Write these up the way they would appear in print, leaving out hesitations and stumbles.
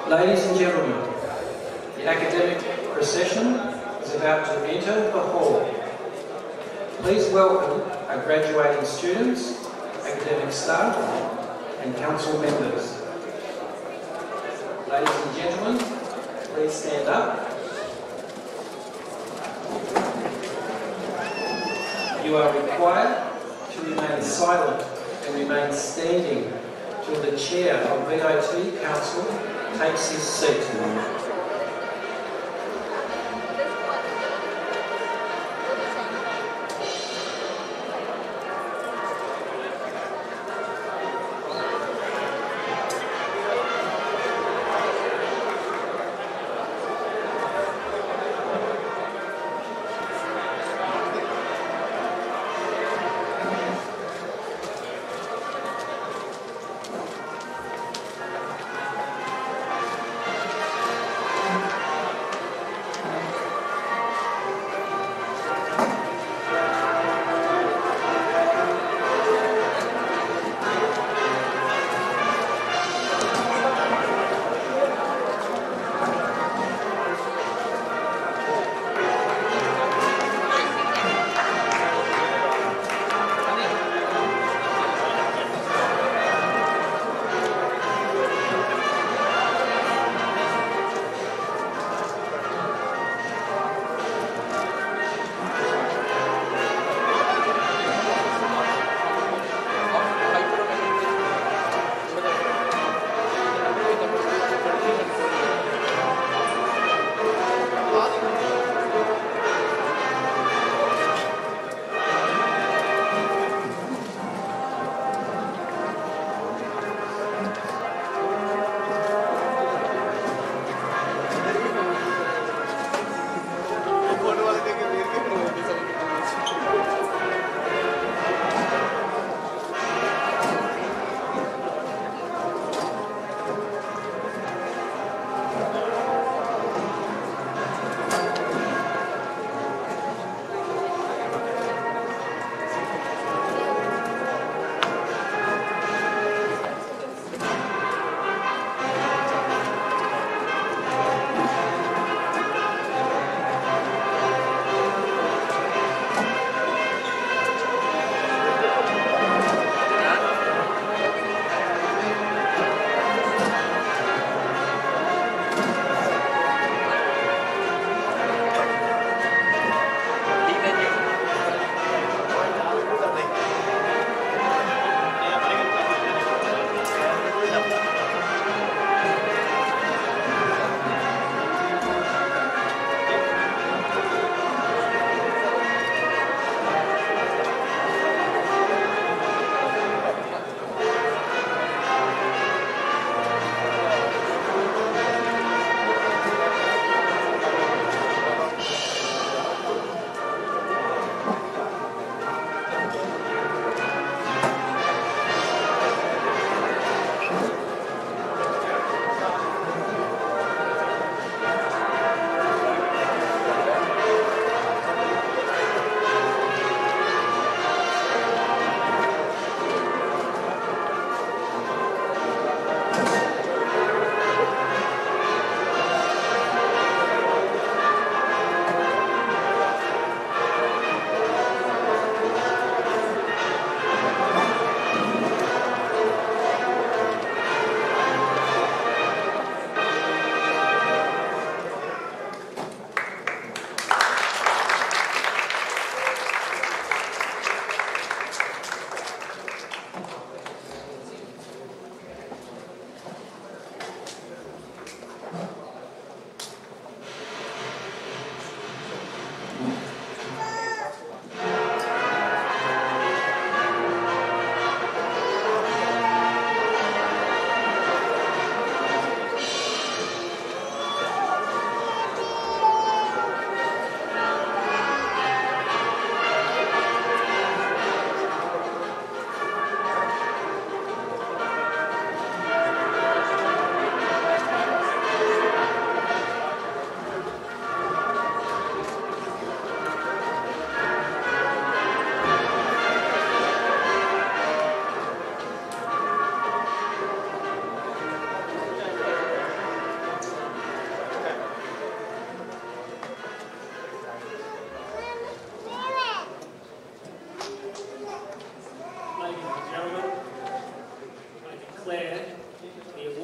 Ladies and gentlemen, the academic procession is about to enter the hall. Please welcome our graduating students, academic staff and council members. Ladies and gentlemen, please stand up. You are required to remain silent and remain standing till the chair of VIT Council takes his seat.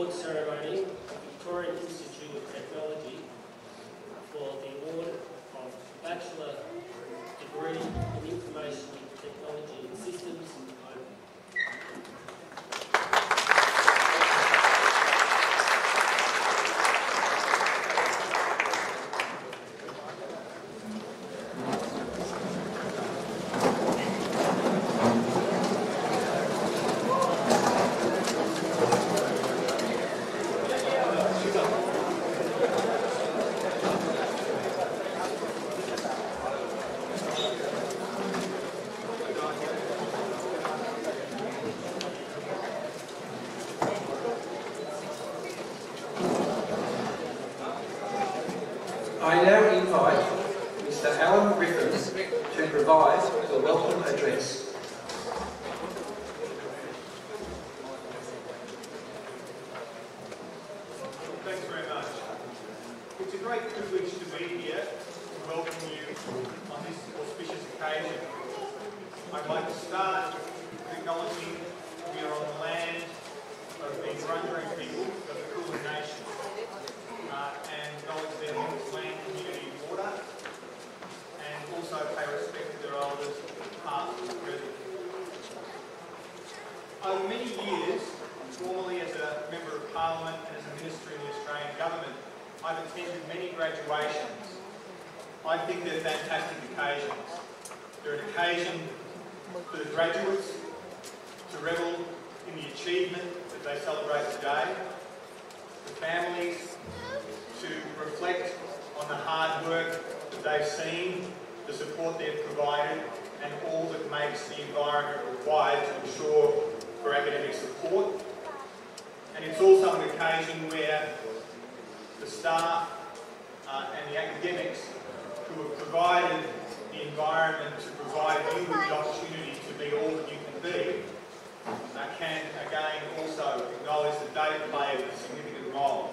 award ceremony of Victorian Institute of Technology for the award of Bachelor degree in Information Technology and Systems. I now invite Mr. Alan Griffin to provide the welcome address. Thanks very much. It's a great privilege to be here to welcome you on this auspicious occasion. I'd like to start with acknowledging we are on the land of the Wurundjeri people of the Kulin Nation and acknowledge their land, community and water, and also pay respect to their elders, past and present. Over many years, formerly as a Member of Parliament and as a Minister in the Australian Government, I've attended many graduations. I think they're fantastic occasions. They're an occasion for the graduates to revel in the achievement that they celebrate today, the families to reflect on the hard work that they've seen, the support they've provided, and all that makes the environment required to ensure for academic support. And it's also an occasion where the staff and the academics who have provided the environment to provide you with the opportunity to be all that you can be can again also acknowledge that they played a significant role.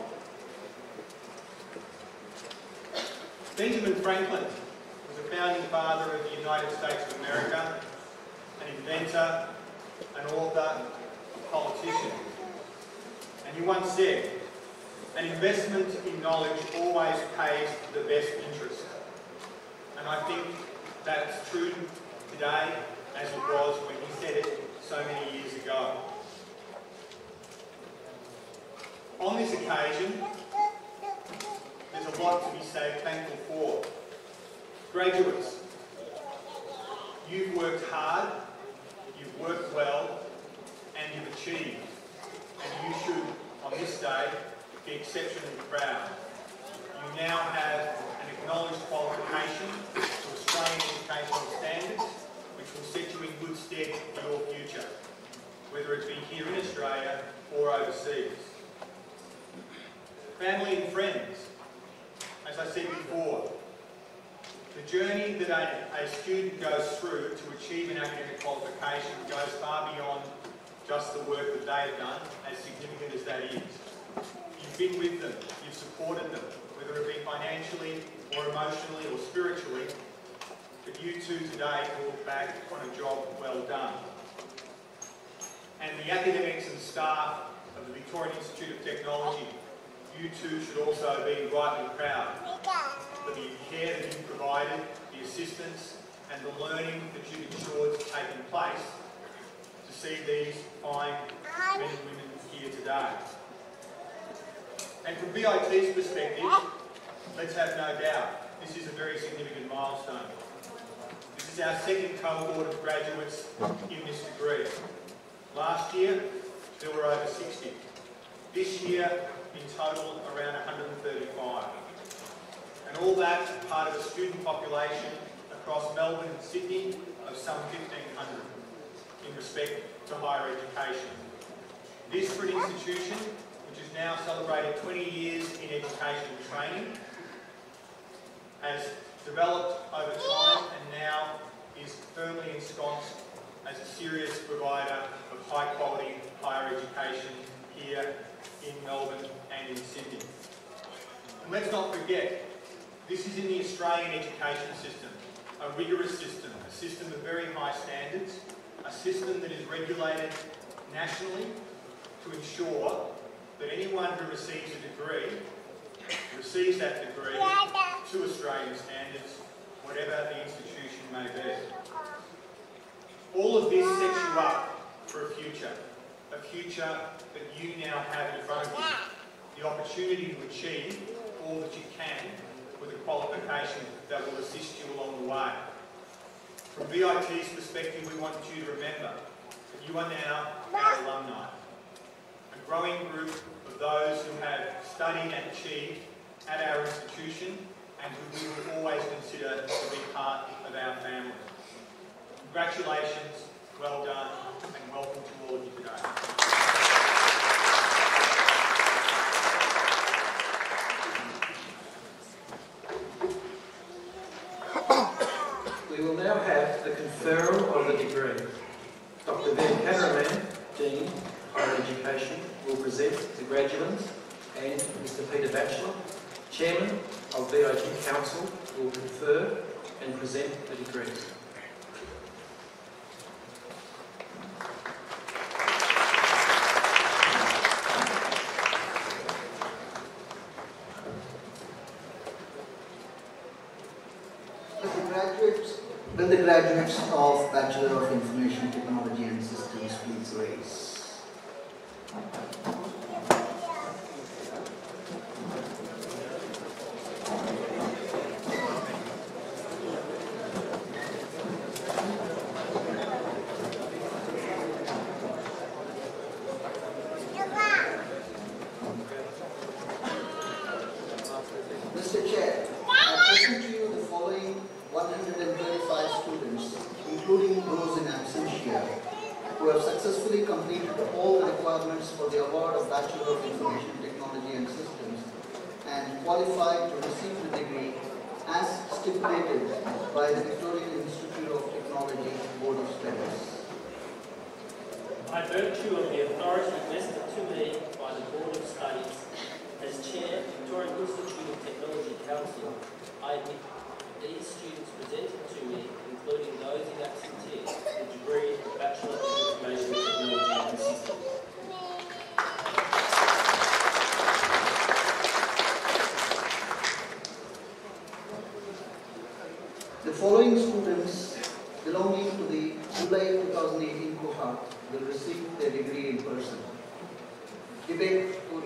Benjamin Franklin was a founding father of the United States of America, an inventor, an author, a politician. And he once said, "An investment in knowledge always pays the best interest." And I think that's true today as it was when he said it so many years ago. On this occasion, there's a lot to be thankful for. Graduates, you've worked hard, you've worked well, and you've achieved. And you should, on this day, be exceptionally proud. You now have an acknowledged qualification to Australian educational standards, which will set you in good stead for your future, whether it be here in Australia or overseas. Family and friends, as I said before, the journey that a student goes through to achieve an academic qualification goes far beyond just the work that they have done, as significant as that is. You've been with them, you've supported them, whether it be financially or emotionally or spiritually, but you too today can look back on a job well done. And the academics and staff of the Victorian Institute of Technology, you too should also be rightly proud for the care that you've provided, the assistance and the learning that you've ensured has taken place to see these fine men and women here today. And from VIT's perspective, let's have no doubt, this is a very significant milestone. This is our second cohort of graduates in this degree. Last year, there were over 60. This year, in total, around 135. And all that part of a student population across Melbourne and Sydney of some 1,500 in respect to higher education. This for an institution which has now celebrated 20 years in education and training, has developed over time and now is firmly ensconced as a serious provider of high quality higher education here in Melbourne and in Sydney. And let's not forget, this is in the Australian education system, a rigorous system, a system of very high standards, a system that is regulated nationally to ensure that anyone who receives a degree receives that degree to Australian standards, whatever the institution may be. All of this sets you up for a future that you now have in front of you, the opportunity to achieve all that you can with a qualification that will assist you along the way. From VIT's perspective, we want you to remember that you are now our alumni, a growing group of those who have studied and achieved at our institution and who we will always consider to be part of our family. Congratulations, well done, and welcome to all of you today. We will now have the conferral of the degree. Dr. Victorian, Dean of Higher Education, will present the graduates, and Mr. Peter Batchelor, Chairman of VIT Council, will confer and present the degrees. Will the graduates of Bachelor of Information Technology and Systems please raise? Mr. Chair, I present to you the following 135 students, including those in absentia, who have successfully completed all the requirements for the award of Bachelor of Information Technology and Systems and qualified to receive the degree as stipulated by the Victorian Institute of Technology Board of Studies. By virtue of the authority vested to me by the Board of Studies as Chair, Victorian Institute of Technology Council, I admit these students presented to me, including those in absentia, the degree of Bachelor of Information Technology and Systems. The following students belonging to the July 2018 cohort will receive their degree in person. Debate Puri.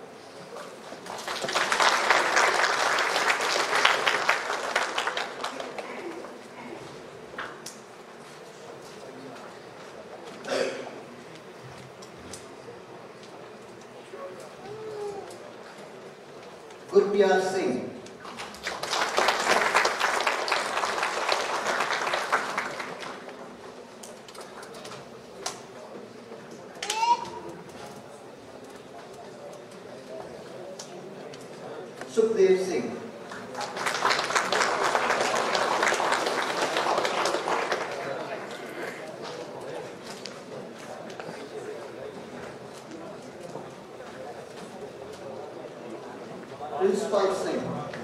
Gurpiar Singh. Sukhdev Singh. Principal Singh.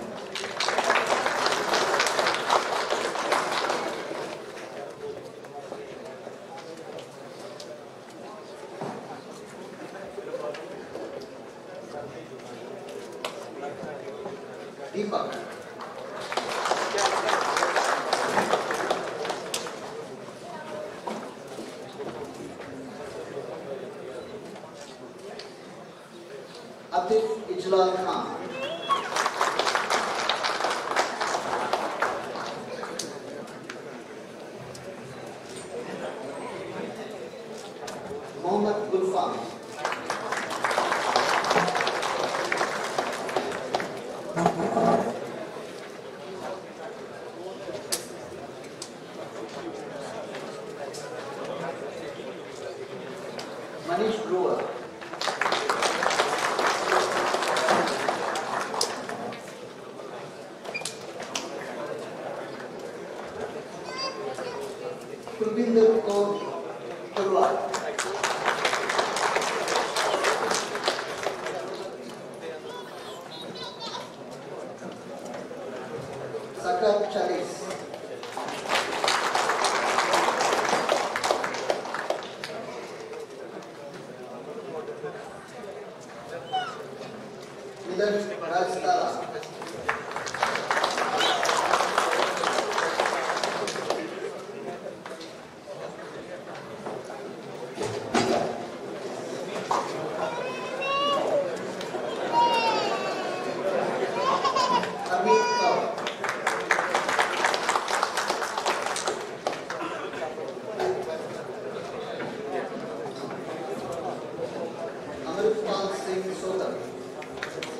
Deepak. Atif Ijlal Khan. Mohammad Gulfan. Manish Grover. Kulbinder Kaur Tarwal. Sakar Chalis. Tilat Rajtara. Amarpal Singh Soda.